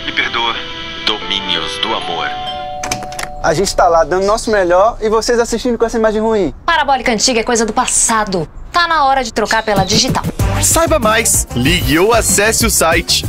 Me perdoa. Domínios do amor. A gente tá lá dando nosso melhor e vocês assistindo com essa imagem ruim. Parabólica antiga é coisa do passado. Tá na hora de trocar pela digital. Saiba mais, ligue ou acesse o site